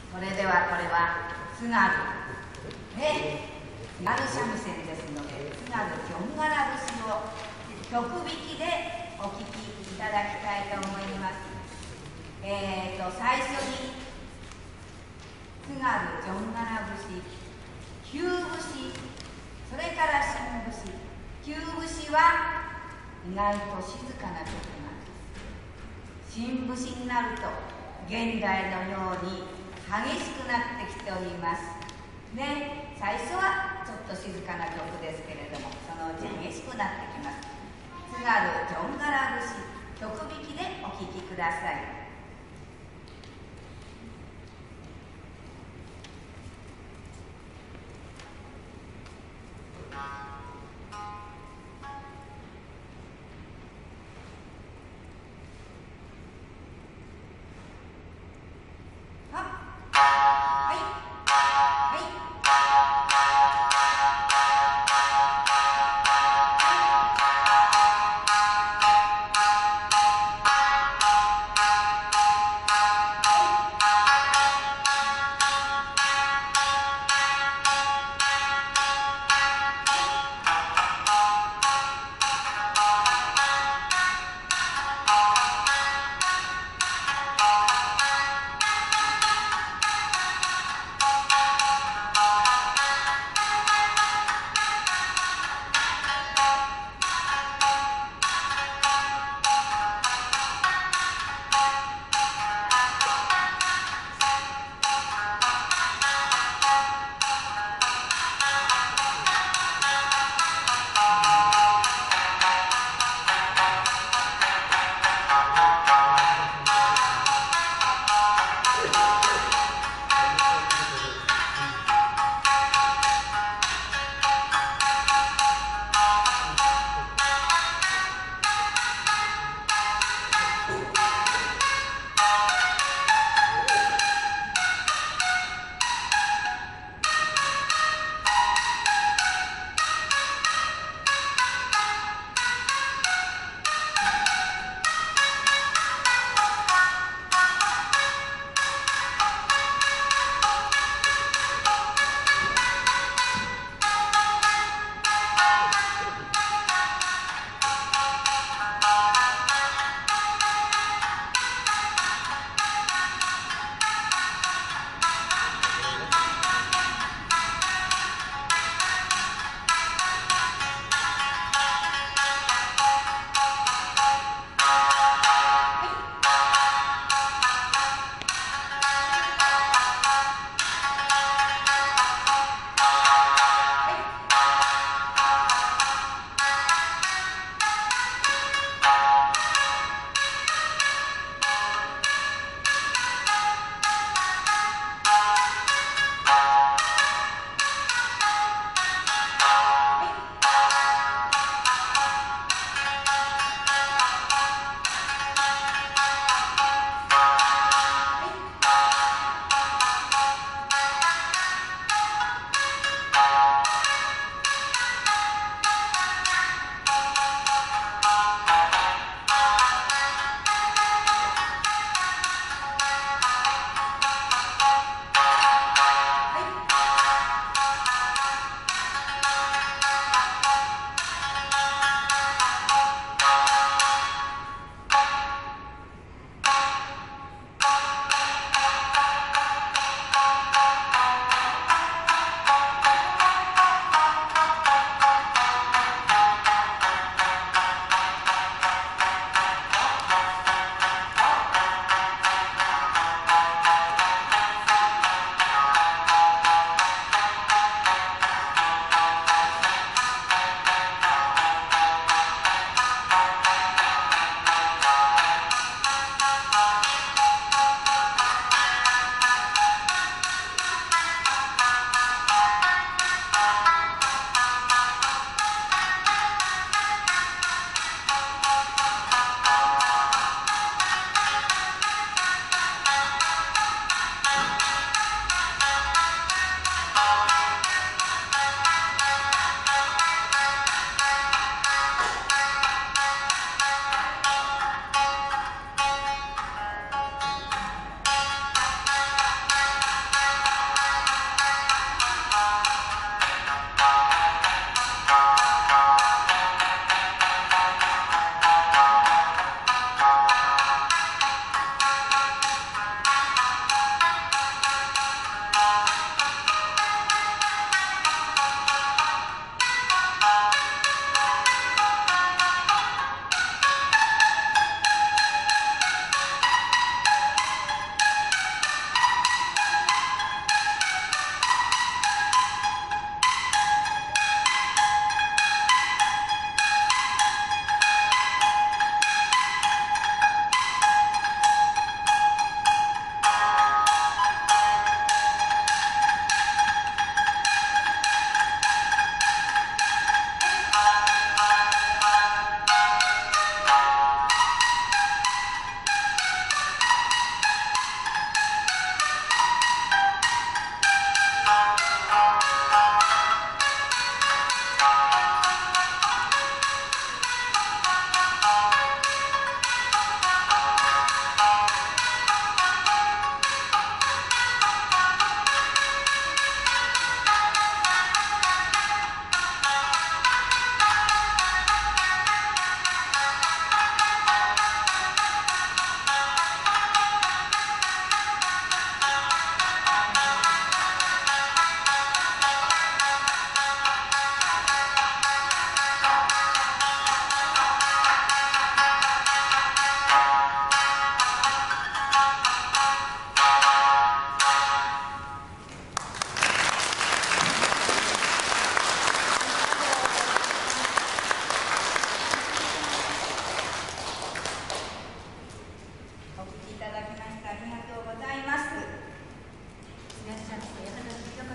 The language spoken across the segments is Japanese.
それではこれは津軽ね、津軽三味線ですので、津軽ジョンガラ節を曲弾きでお聴きいただきたいと思います。最初に津軽ジョンガラ節、旧節、それから新節。旧節は意外と静かな曲なんです。新節になると現代のように激しくなってきておりますね。最初はちょっと静かな曲ですけれども、そのうち激しくなってきます。津軽ジョンガラ節、曲弾きでお聴きください。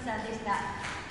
さんでした。